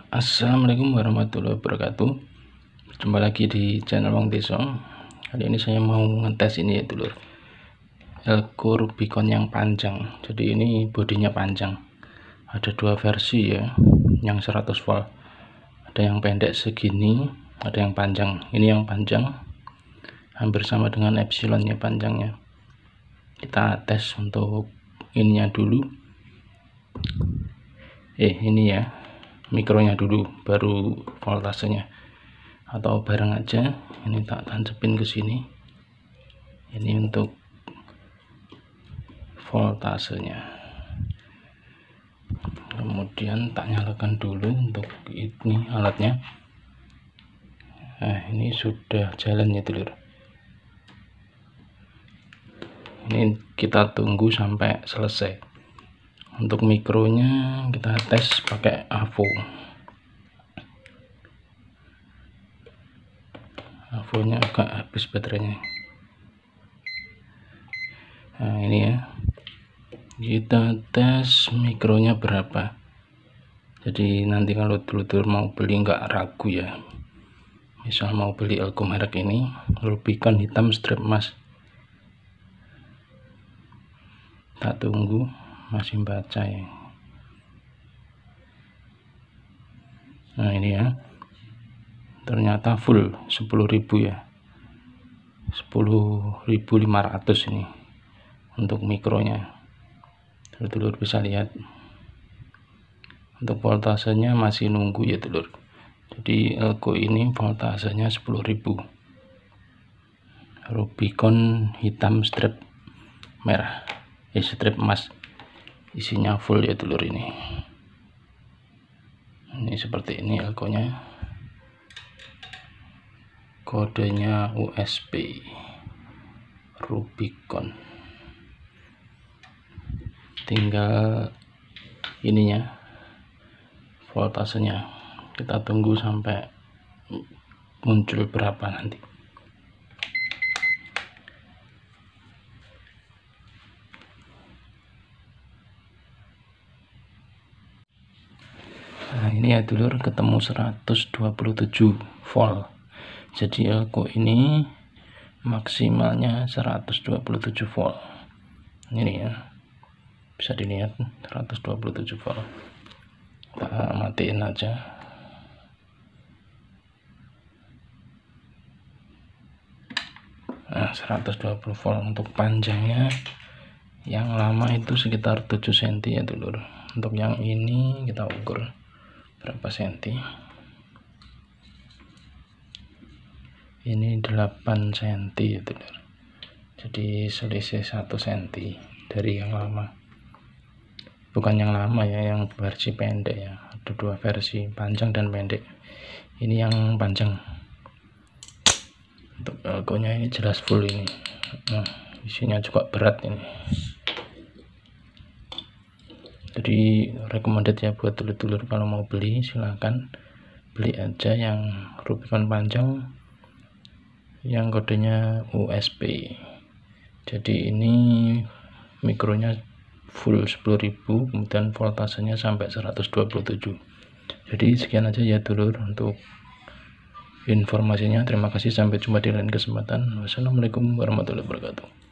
Assalamualaikum warahmatullahi wabarakatuh. Jumpa lagi di channel Wong Deso. Kali ini saya mau ngetes ini ya dulur, Elko Rubicon yang panjang. Jadi ini bodinya panjang, ada dua versi ya, yang 100 volt, ada yang pendek segini, ada yang panjang. Ini yang panjang hampir sama dengan epsilon ya panjangnya. Kita tes untuk ininya dulu, ini ya, mikronya dulu, baru voltasenya, atau bareng aja. Ini tak tancepin ke sini, ini untuk voltasenya, kemudian tak nyalakan dulu untuk ini alatnya. Nah, ini sudah jalan ya dulur. Ini kita tunggu sampai selesai. Untuk mikronya kita tes pakai AVO nya agak habis baterainya. Nah ini ya, kita tes mikronya berapa. Jadi nanti kalau dulur mau beli nggak ragu ya, misal mau beli Elko merek ini, Rubicon hitam strip emas. Tak tunggu, masih baca ya. Nah ini ya, ternyata full 10.000 ya, 10.500 ini untuk mikronya. Dulur bisa lihat. Untuk voltasenya masih nunggu ya dulur. Jadi Elko ini voltasenya 10.000, Rubicon hitam strip merah, strip emas, isinya full ya dulur. Ini seperti ini Elko nya, kodenya USB Rubicon. Tinggal ininya, voltasenya kita tunggu sampai muncul berapa nanti. Nah ini ya dulur, ketemu 127 volt. Jadi Elko ini maksimalnya 127 volt. Ini ya, bisa dilihat 127 volt. Kita matiin aja. Nah 120 volt. Untuk panjangnya yang lama itu sekitar 7 cm ya dulur. Untuk yang ini kita ukur berapa senti. Ini 8 cm ya dulur. Jadi selisih 1 cm dari yang lama. Bukan yang lama ya, yang versi pendek ya. Ada dua versi, panjang dan pendek. Ini yang panjang. Untuk Elko-nya ini jelas full ini. Nah, isinya juga berat ini. Jadi recommended ya buat dulur-dulur, kalau mau beli silahkan beli aja yang Rubicon panjang, yang kodenya USB. Jadi ini mikronya full 10.000, kemudian voltasenya sampai 127. Jadi sekian aja ya dulur untuk informasinya. Terima kasih, sampai jumpa di lain kesempatan. Wassalamualaikum warahmatullahi wabarakatuh.